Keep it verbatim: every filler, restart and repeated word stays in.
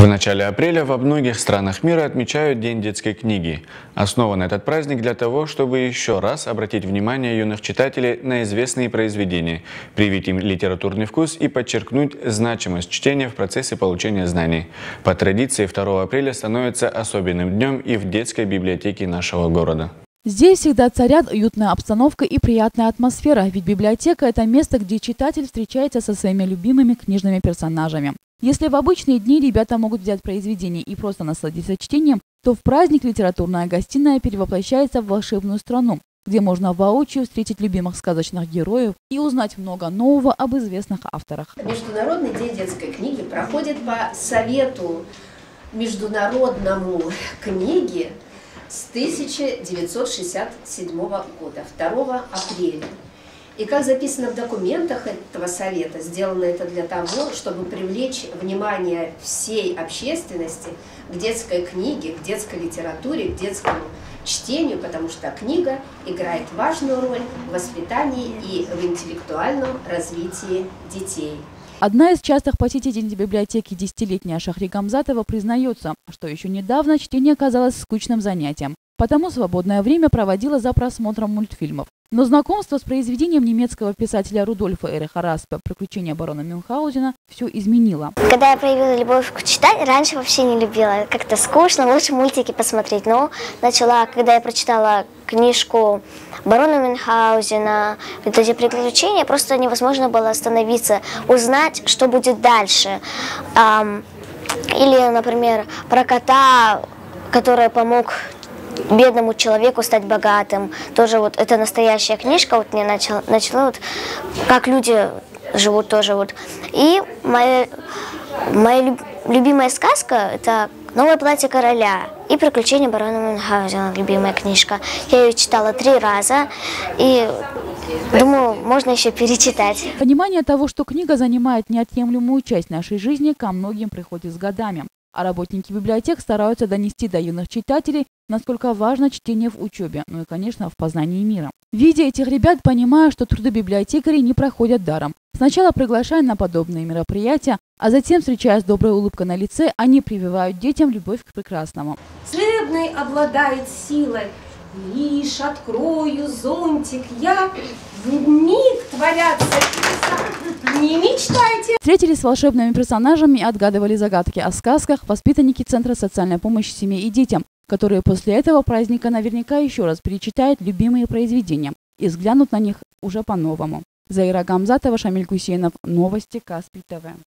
В начале апреля во многих странах мира отмечают День детской книги. Основан этот праздник для того, чтобы еще раз обратить внимание юных читателей на известные произведения, привить им литературный вкус и подчеркнуть значимость чтения в процессе получения знаний. По традиции второго апреля становится особенным днем и в детской библиотеке нашего города. Здесь всегда царят уютная обстановка и приятная атмосфера, ведь библиотека – это место, где читатель встречается со своими любимыми книжными персонажами. Если в обычные дни ребята могут взять произведение и просто насладиться чтением, то в праздник литературная гостиная перевоплощается в волшебную страну, где можно воочию встретить любимых сказочных героев и узнать много нового об известных авторах. Международный день детской книги проходит по совету международному книги с тысяча девятьсот шестьдесят седьмого года, второго апреля. И как записано в документах этого совета, сделано это для того, чтобы привлечь внимание всей общественности к детской книге, к детской литературе, к детскому чтению, потому что книга играет важную роль в воспитании и в интеллектуальном развитии детей. Одна из частых посетительниц библиотеки десятилетняя Шахри Гамзатова признается, что еще недавно чтение казалось скучным занятием, потому свободное время проводила за просмотром мультфильмов. Но знакомство с произведением немецкого писателя Рудольфа Эриха Распе «Приключения барона Мюнхгаузена» все изменило. Когда я проявила любовь к читать, раньше вообще не любила. Как-то скучно, лучше мультики посмотреть. Но начала, когда я прочитала книжку барона Мюнхгаузена, вот эти приключения, просто невозможно было остановиться, узнать, что будет дальше. Или, например, про кота, который помог бедному человеку стать богатым. Тоже вот это настоящая книжка, вот мне начала, начала вот как люди живут тоже вот. И моя, моя любимая сказка – это «Новое платье короля» и «Приключения барона Мюнхгаузена», любимая книжка. Я ее читала три раза и думаю, можно еще перечитать. Понимание того, что книга занимает неотъемлемую часть нашей жизни, ко многим приходит с годами. А работники библиотек стараются донести до юных читателей, насколько важно чтение в учебе, ну и, конечно, в познании мира. Видя этих ребят, понимаю, что труды библиотекарей не проходят даром. Сначала приглашая на подобные мероприятия, а затем, встречая с доброй улыбкой на лице, они прививают детям любовь к прекрасному. Целебный обладает силой. Лишь открою зонтик я, вмиг творятся чудеса. Не мечтайте. Встретились с волшебными персонажами и отгадывали загадки о сказках воспитанники Центра социальной помощи семье и детям, которые после этого праздника наверняка еще раз перечитают любимые произведения и взглянут на них уже по-новому. Заира Гамзатова, Шамиль Гусейнов. Новости Каспий ТВ.